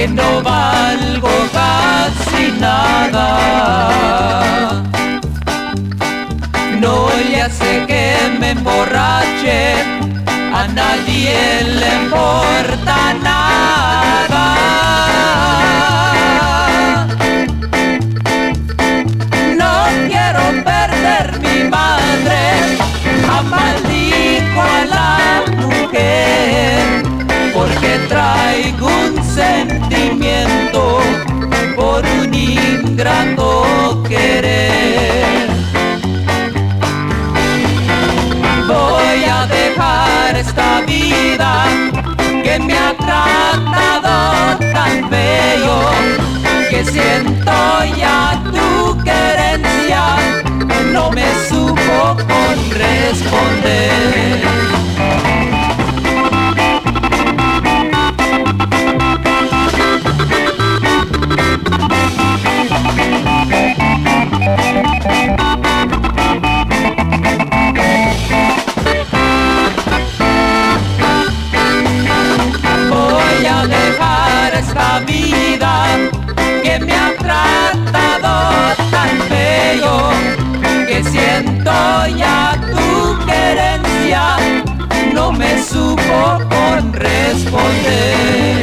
que no valgo casi nada. No le hace que me emborrache, a nadie le importa nada. No quiero perder mi madre, maldijo a la mujer, porque traigo un sentimiento por un ingrato querer. Voy a dejar esta vida que me ha tratado tan feo, que siento ya tu querencia, no me supo corresponder. Esta vida que me ha tratado tan feo, que siento ya tu querencia, no me supo corresponder.